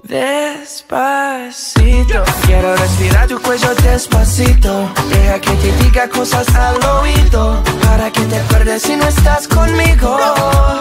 Despacito, quiero respirar tu cuello despacito. Deja que te diga cosas al oído, para que te acuerdes si no estás conmigo.